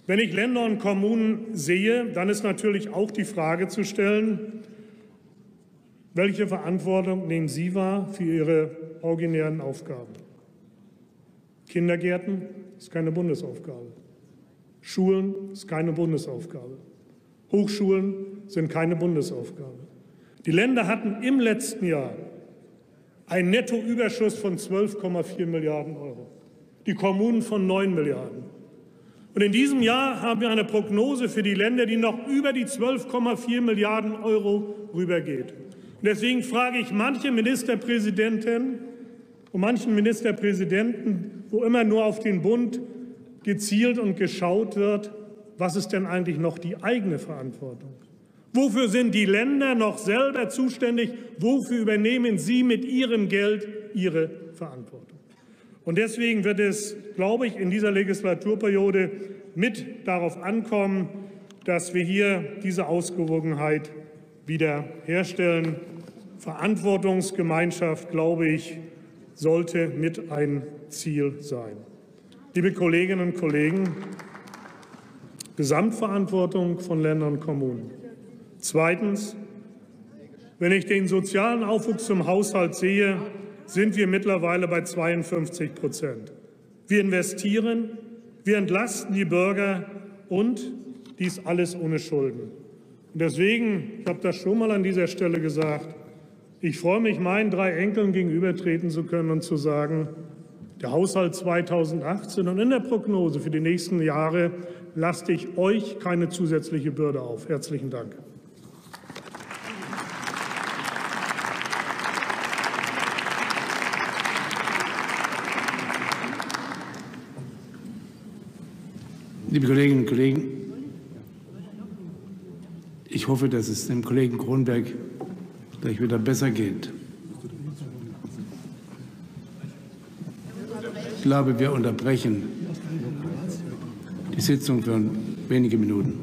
Wenn ich Länder und Kommunen sehe, dann ist natürlich auch die Frage zu stellen, welche Verantwortung nehmen Sie wahr für Ihre originären Aufgaben? Kindergärten ist keine Bundesaufgabe. Schulen ist keine Bundesaufgabe. Hochschulen sind keine Bundesaufgabe. Die Länder hatten im letzten Jahr einen Nettoüberschuss von 12,4 Milliarden Euro. Die Kommunen von 9 Milliarden. Und in diesem Jahr haben wir eine Prognose für die Länder, die noch über die 12,4 Milliarden Euro rübergeht. Und deswegen frage ich manche Ministerpräsidentinnen und manchen Ministerpräsidenten, wo immer nur auf den Bund gezielt und geschaut wird, was ist denn eigentlich noch die eigene Verantwortung? Wofür sind die Länder noch selber zuständig? Wofür übernehmen sie mit ihrem Geld ihre Verantwortung? Und deswegen wird es, glaube ich, in dieser Legislaturperiode mit darauf ankommen, dass wir hier diese Ausgewogenheit wieder herstellen. Verantwortungsgemeinschaft, glaube ich, sollte mit ein Ziel sein. Liebe Kolleginnen und Kollegen, Gesamtverantwortung von Ländern und Kommunen. Zweitens, wenn ich den sozialen Aufwuchs zum Haushalt sehe, sind wir mittlerweile bei 52%. Wir investieren, wir entlasten die Bürger und dies alles ohne Schulden. Und deswegen, ich habe das schon mal an dieser Stelle gesagt, ich freue mich, meinen 3 Enkeln gegenübertreten zu können und zu sagen, der Haushalt 2018 und in der Prognose für die nächsten Jahre laste ich euch keine zusätzliche Bürde auf. Herzlichen Dank. Liebe Kolleginnen und Kollegen, ich hoffe, dass es dem Kollegen Kronberg gleich wieder besser geht. Ich glaube, wir unterbrechen die Sitzung für wenige Minuten.